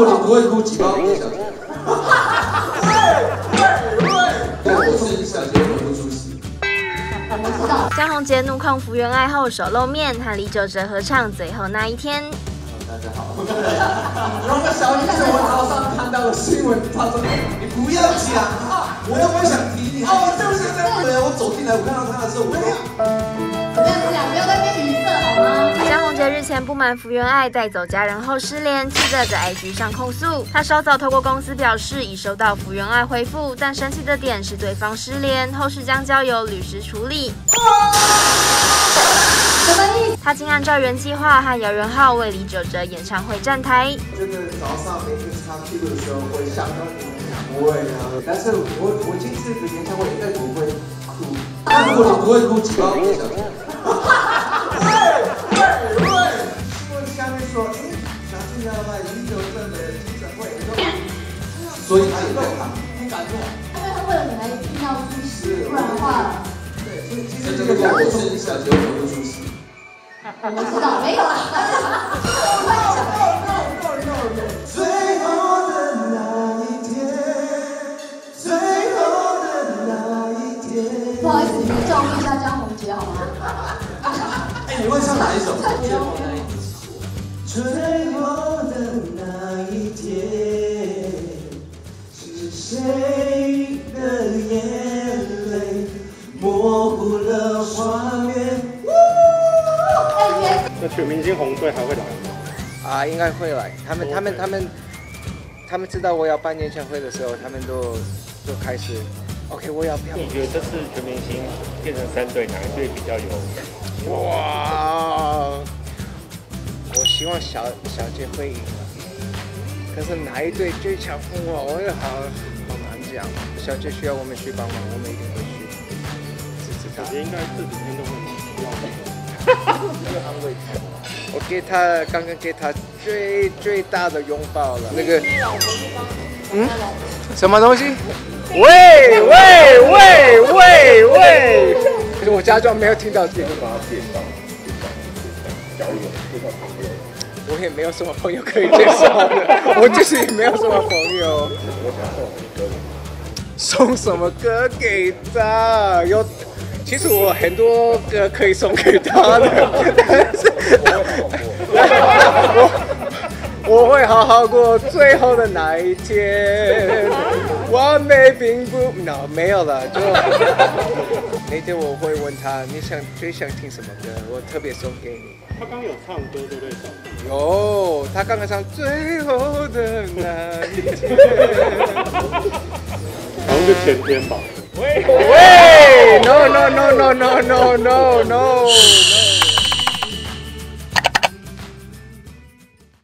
如果你不会哭，举报给小杰。我是小杰，我不出席。 江宏杰怒控福原爱后首露面，和李玖哲合唱《最后那一天》。 大家好。然后小杰是我早上看到的新闻，他说你不要讲啊，我又不想提你。哦，就是这样。对啊，我走进来，我看到他的时候，我这样子讲，不要在那边语塞好吗？ 江宏杰日前不满福原爱带走家人后失联，气得在 IG 上控诉。他稍早透过公司表示已收到福原爱回复，但生气的点是对方失联，后续将交由律师处理。 什么意思？ 他竟按照原计划和姚元浩为李玖哲演唱会站台。 真的早上每天唱 Q 的时候会想到你，不会啊。但是我这次的演唱会应该不会哭。如果你不会哭，举报给小杰。新闻下面说，小杰要来李玖哲的记者会，所以他也在看，很感动。 他们会为了你来一定要出席，不然的话， 对，所以其实这个我是小杰，我不出席。 我知道没有啦。 最后的那一天，最后的那一天。 不好意思，你们照顾一下江宏杰好吗？ 哎，你会唱哪一首？ 最后最后的那一天，是谁的眼泪模糊了画面？ 那全明星红队还会来吗？ 啊，应该会来。他们知道我要办演唱会的时候，他们都开始 ，OK， 我要票。 你觉得这次全明星变成3队，哪一队比较有？ 哇！我希望小杰会赢，可是哪一队最强我也好难讲。小杰需要我们去帮忙，我们一定会去支持他。 小杰应该这几天都会需要安慰他。我刚刚给他最大的拥抱了。那个，什么东西？喂！我假装没有听到。 介绍交友，介绍朋友。 我也没有什么朋友可以介绍的，我就是也没有什么朋友。 我想送什么歌给他？其实我很多歌可以送给他的，但是我会好好过最后的那一天。完美并不没有了，就那天我会问他你最想听什么歌，我特别送给你。 他刚有唱歌对不对？ 有，他刚刚唱最后的那一天。 好像就前天吧。 喂 ，no，